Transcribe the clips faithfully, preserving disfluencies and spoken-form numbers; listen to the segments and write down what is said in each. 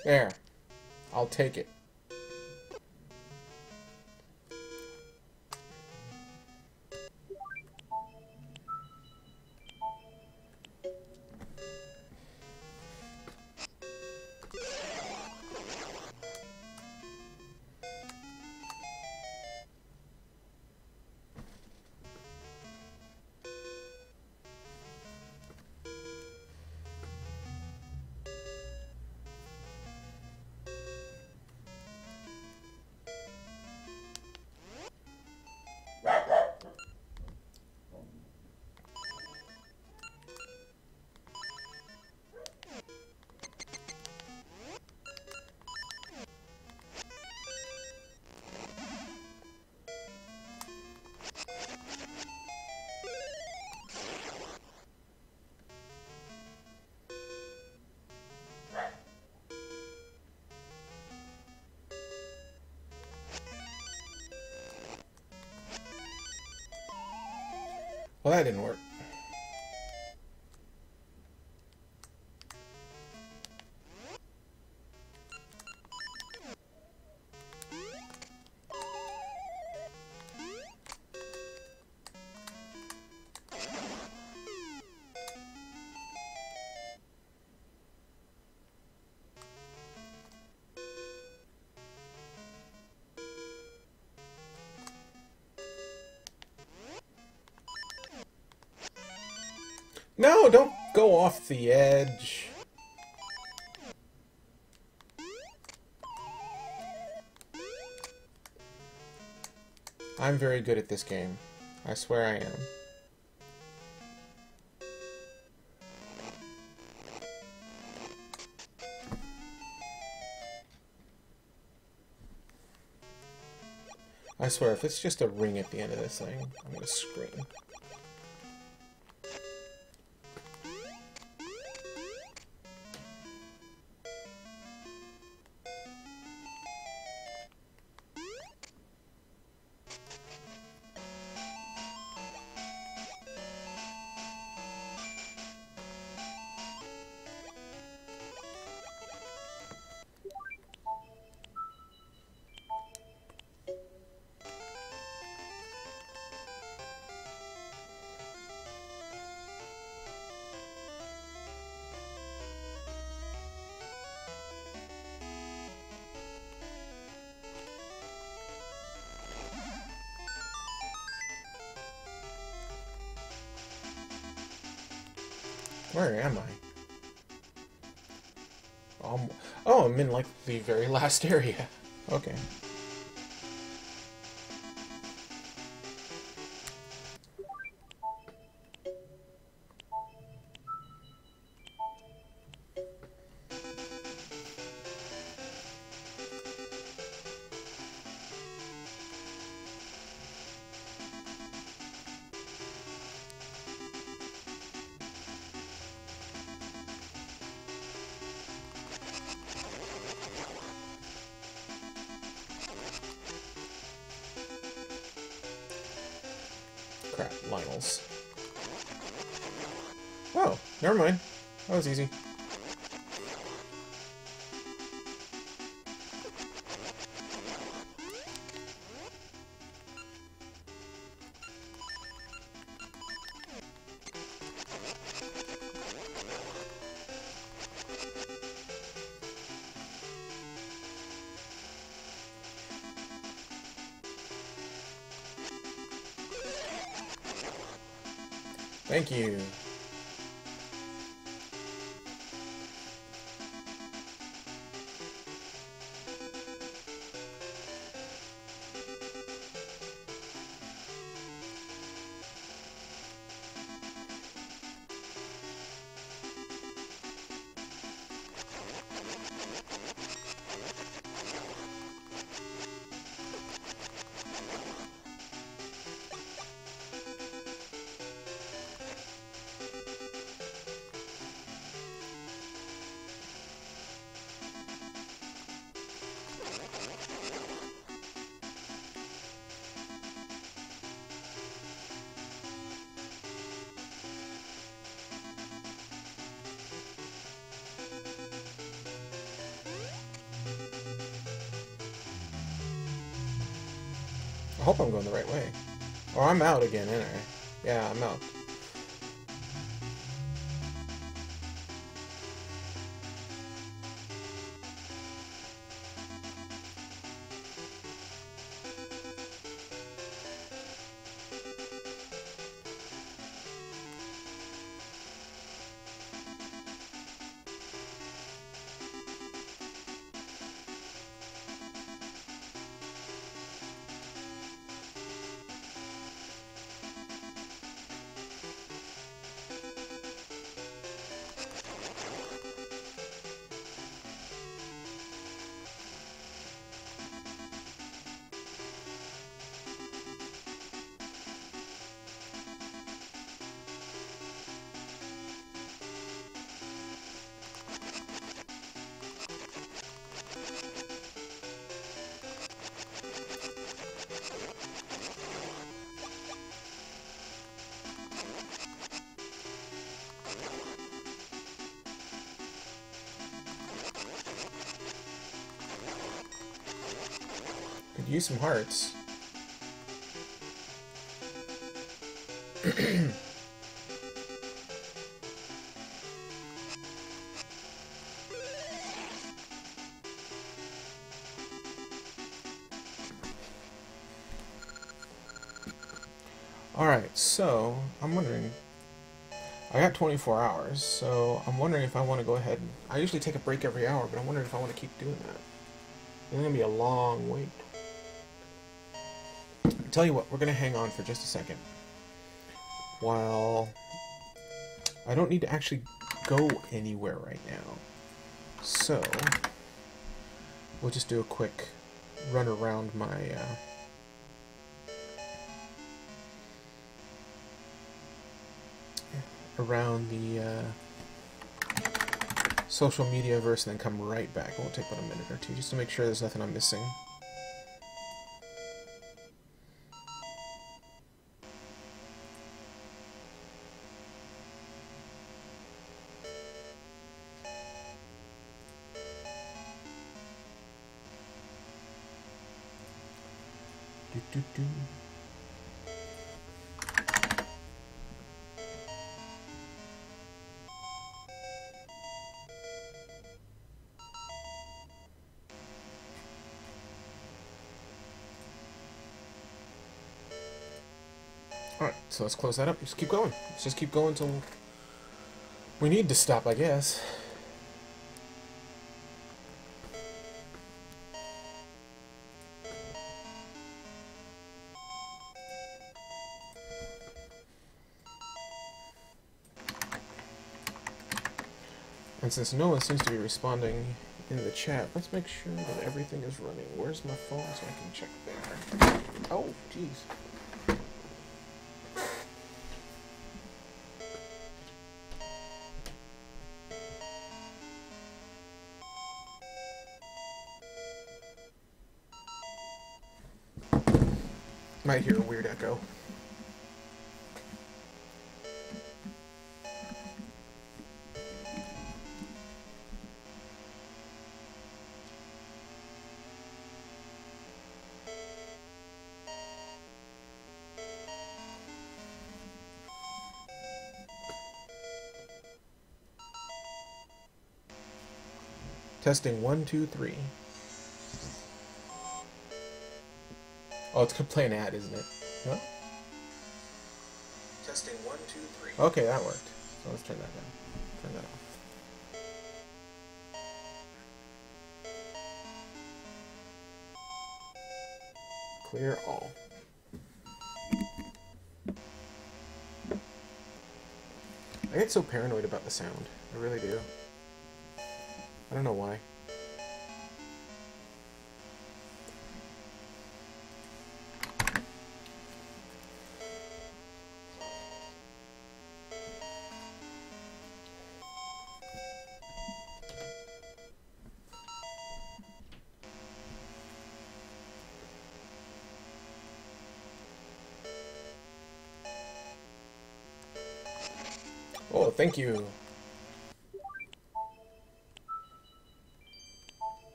There. I'll take it. Well, that didn't work. No, don't go off the edge. I'm very good at this game. I swear I am. I swear, if it's just a ring at the end of this thing, I'm gonna scream. Where am I? Um, oh, I'm in, like, the very last area. Okay. Crap, Lionel's. Oh, never mind. That was easy. Thank you. I hope I'm going the right way. Or I'm out again, ain't I? Yeah, I'm out. Could use some hearts. Alright, so I'm wondering, I got twenty-four hours, so I'm wondering if I want to go ahead and, I usually take a break every hour, but I'm wondering if I want to keep doing that. It's going to be a long wait. Tell you what, we're going to hang on for just a second. While I don't need to actually go anywhere right now. So, we'll just do a quick run around my, uh, around the, uh, social media verse and then come right back. It won't take but a minute or two just to make sure there's nothing I'm missing. Do, do, do. Alright, so let's close that up. Just keep going. Let's just keep going until we need to stop, I guess. And since no one seems to be responding in the chat, let's make sure that everything is running. Where's my phone so I can check there? Oh, jeez. Might hear a weird echo. Testing one, two, three. Oh, it's gonna play an ad, isn't it? No? Testing one, two, three. Okay, that worked. So let's turn that down. Turn that off. Clear all. I get so paranoid about the sound. I really do. I don't know why. Oh, thank you.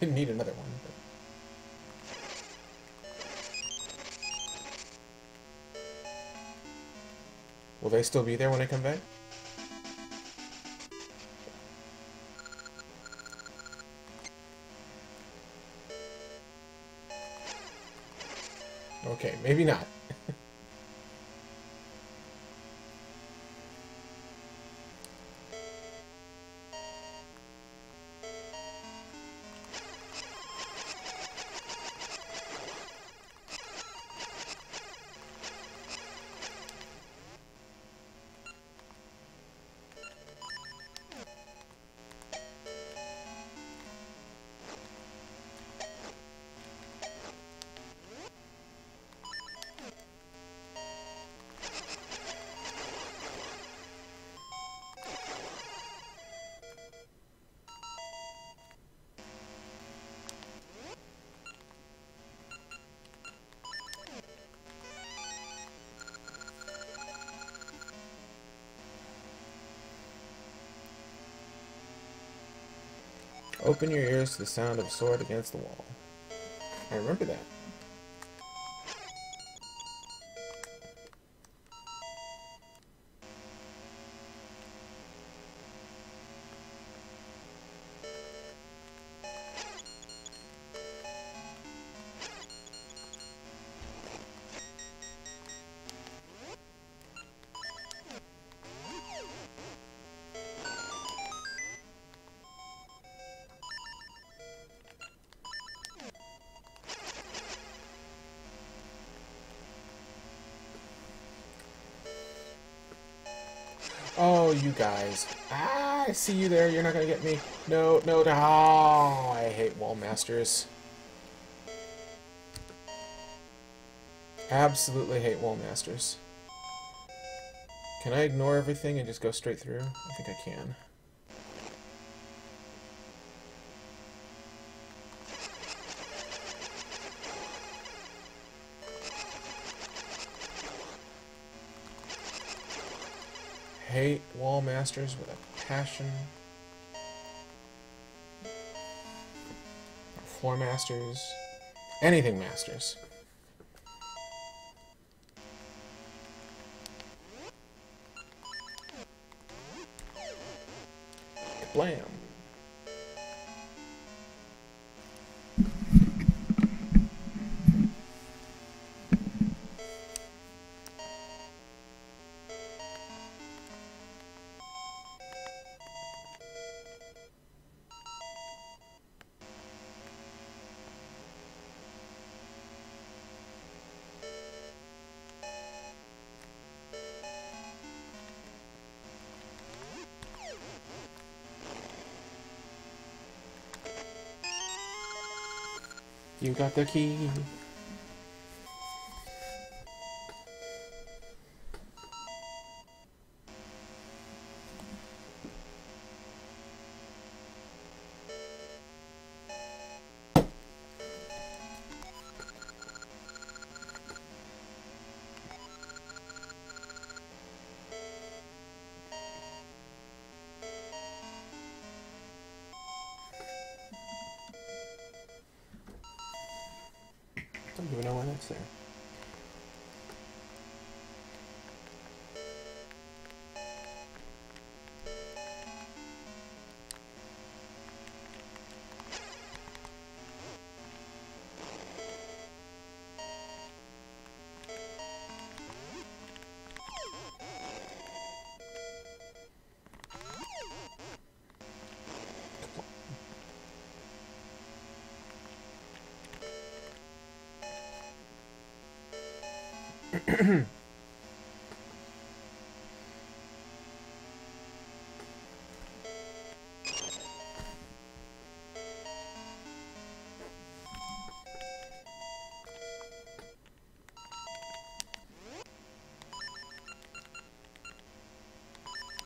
Didn't need another one. But... Will they still be there when I come back? Okay, maybe not. Open your ears to the sound of a sword against the wall. I remember that. Oh, you guys. Ah, I see you there. You're not going to get me. No, no, no. Oh, I hate wall masters. Absolutely hate wall masters. Can I ignore everything and just go straight through? I think I can. Hate wall masters with a passion. Or floor masters. Anything masters. Blam. You got the key. I don't even know why that's there.